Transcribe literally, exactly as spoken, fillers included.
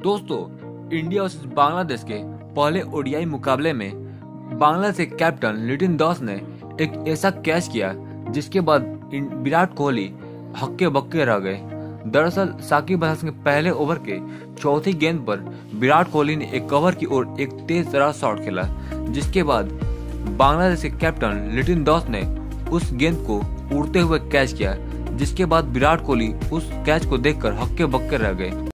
दोस्तों, India versus Bangladesh के पहले ओडीआई मुकाबले में बांग्लादेश के कैप्टन लिटन दास ने एक ऐसा कैच किया जिसके बाद विराट कोहली हक्के बक्के रह गए। दरअसल साकिब अल हसन के पहले ओवर के चौथी गेंद पर विराट कोहली ने एक कवर की ओर एक तेज तरार शॉट खेला, जिसके बाद बांग्लादेश के कैप्टन लिटन दास ने उस गेंद को उड़ते हुए कैच किया, जिसके बाद विराट कोहली उस कैच को देखकर हक्के बक्के रह गए।